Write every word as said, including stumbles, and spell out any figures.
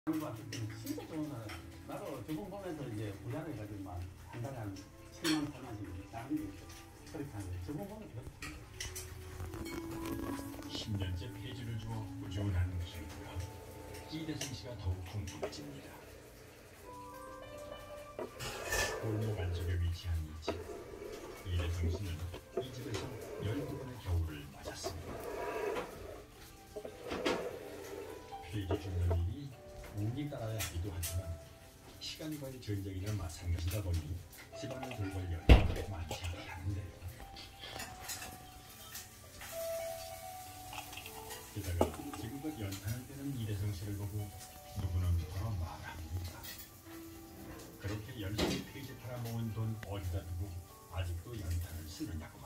한국 왔을 때는 진짜 좋은 나라. 나도 저번 보면서 이제 우리나라에 가지고 막 한 달에 한 칠만, 팔만씩 나는 게 있어. 그렇게 하는데 저번 보면 십 년째 폐지를 주어 꾸준한 기후라 이대성 씨가 더욱 궁금해집니다. 골목 안쪽에 위치한 이 집. 이대성 씨는 이 집에서 열두 번의 겨울을 맞았습니다. 폐지 중단 일이 운이 따라야 하기도 하지만 시간과의 전쟁이나 마찬가지다 보니 집안을 돌볼 여유가 많지 않다는데요. 게다가 지금껏 연탄을 떼는 이대성 씨를 보고 누구는 바로 말합니다. 그렇게 열심히 폐지 팔아모은 돈 어디다 두고 아직도 연탄을 쓰느냐고.